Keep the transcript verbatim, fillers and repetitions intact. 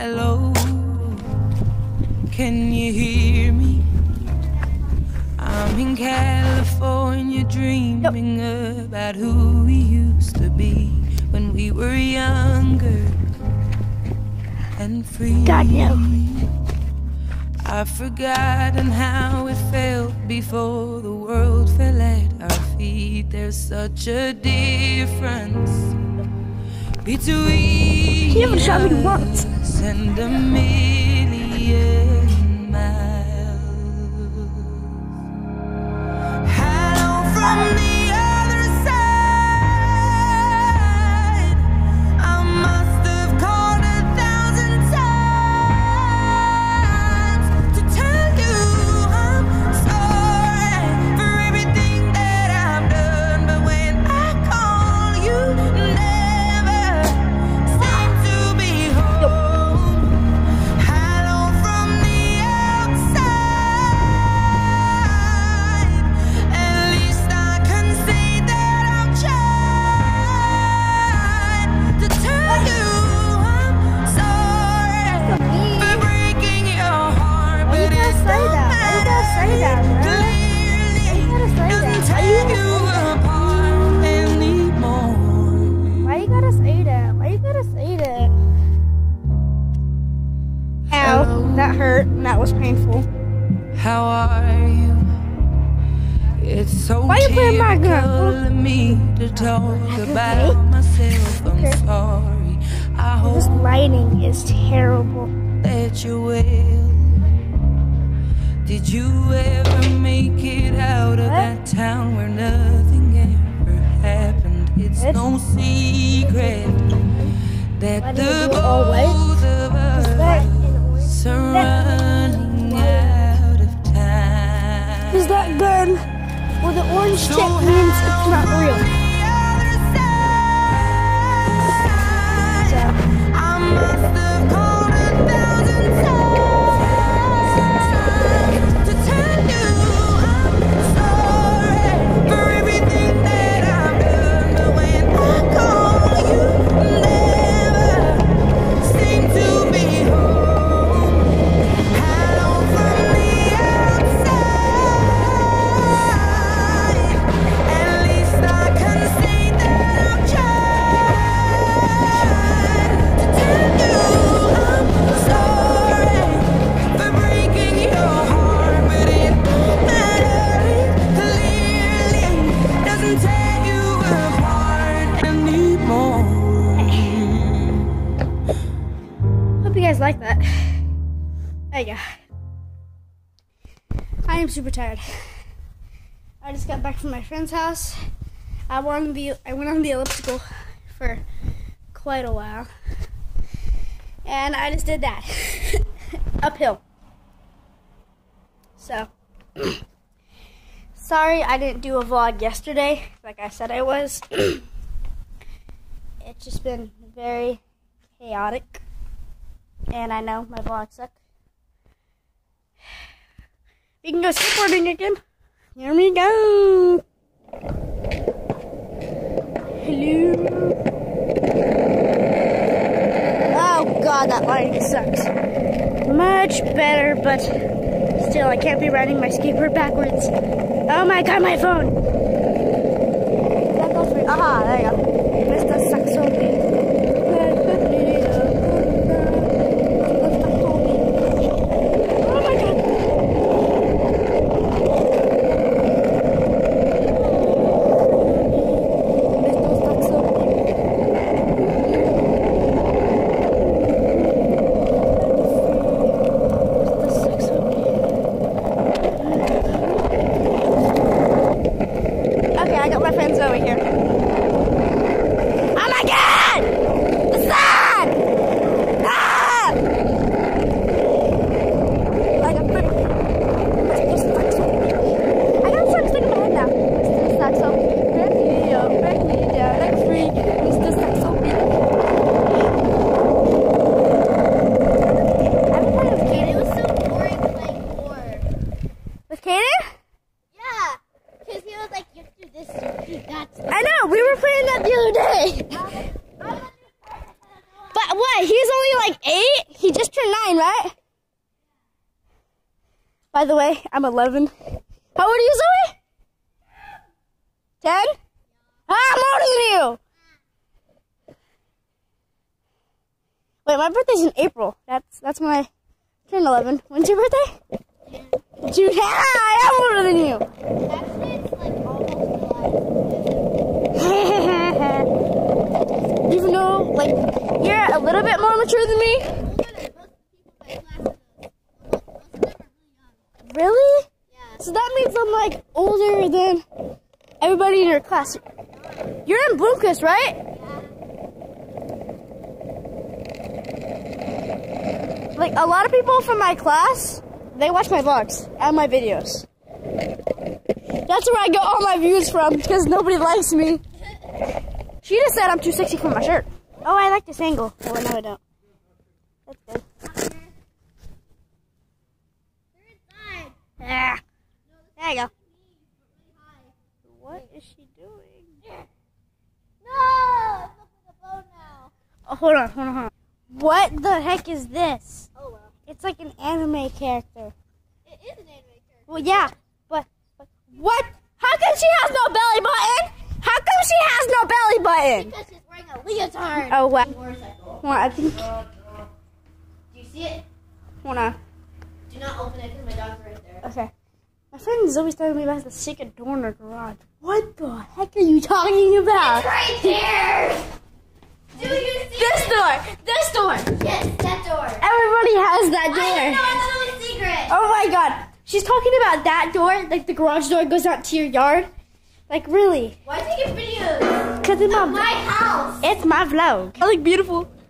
Hello, can you hear me? I'm in California dreaming yep. about who we used to be when we were younger and free. God, no. I've forgotten how it felt before the world fell at our feet. There's such a difference between you haven't shot me once. us and a million miles. Hello from the other side. I must have called a thousand times to tell you I'm sorry for everything that I've done, but when I call you, never seem to be home. Hello from the outside. At least I can say that I've tried to tell you I'm sorry for breaking your heart, Why you but gotta it's say that? Why you gotta say that, man? clearly Why you gotta say doesn't that? Why tear you you apart anymore. Why you gotta say that? Why you gotta say that? Ow, that hurt and that was painful. How are you? It's so Why you playing my gun? typical of me to talk about myself. I'm Okay. sorry. I This hope lighting is terrible. that you will. Did you ever make it out of What? that town where nothing ever happened? It's What? no secret that Why did the you do it all white? both of Is that us in orange? are running out of time. Is that good? Well, the orange tip means it's not real. So, I must have called a thousand times to tell you I'm sorry for everything that I've done, but when I call you, never seem to be home. Hello from the outside. At least I can say that I've tried to tell you I'm sorry for breaking your heart, but it don't matter. It clearly doesn't tear you apart anymore. hope you guys like that. There you go. I am super tired. I just got back from my friend's house. I went on the I went on the elliptical for quite a while, and I just did that uphill. So sorry I didn't do a vlog yesterday, like I said I was. It's just been very chaotic, and I know my vlogs suck. We can go skateboarding again. Here we go. Hello. Oh god, that lighting sucks. Much better, but still, I can't be riding my skateboard backwards. Oh my god, my phone. That goes for, aha, there you go. Mister Saxophone. Oh my god. Okay, I got my friends over here. Oh my god! The sun! Ah! I got pretty. Mister Saxo. I got something stuck in my head now. Mister Saxo. Break me up, break me down like a freak. Mister Saxo. I haven't played with Kaden. It was so boring playing war. With Kaden? Yeah, because he was like, you have to do this, you have to do that. I know, we were playing that the other day. But what? He's only like eight? He just By the way, I'm eleven. How old are you, Zoe? ten? Ah, I'm older than you! Wait, my birthday's in April. That's that's when I turn eleven. When's your birthday? June. Ah, I am older than you! Actually, it's like almost Even though, like, you're a little bit more mature than me. Really? Yeah. So that means I'm like older than everybody in your class. You're in Bloomquist, right? Like a lot of people from my class, they watch my vlogs and my videos. That's where I get all my views from because nobody likes me. She just said I'm too sexy for my shirt. Oh, I like this angle. Oh, no, I don't. That's good. Ah. There you go. What is she doing? No! I'm looking at the phone now. Oh, hold on, hold on, hold on. What the heck is this? Oh, well. It's like an anime character. It is an anime character. Well, yeah, but, but what? How come she has no belly button? How come she has no belly button? Because she's wearing a leotard. Oh, wow. Motorcycle. Hold on, I think. Do you see it? Hold on. Do not open it because my dog's right there. Okay. My friend Zoe's telling me about the secret door in her garage. What the heck are you talking about? It's right there! Do you see This it? door! This door! Yes, that door. Everybody has that I didn't know door. it's a little secret. Oh my god. She's talking about that door, like the garage door goes out to your yard. Like, really? Why taking videos? Because it's my, My house. it's my vlog. I look beautiful.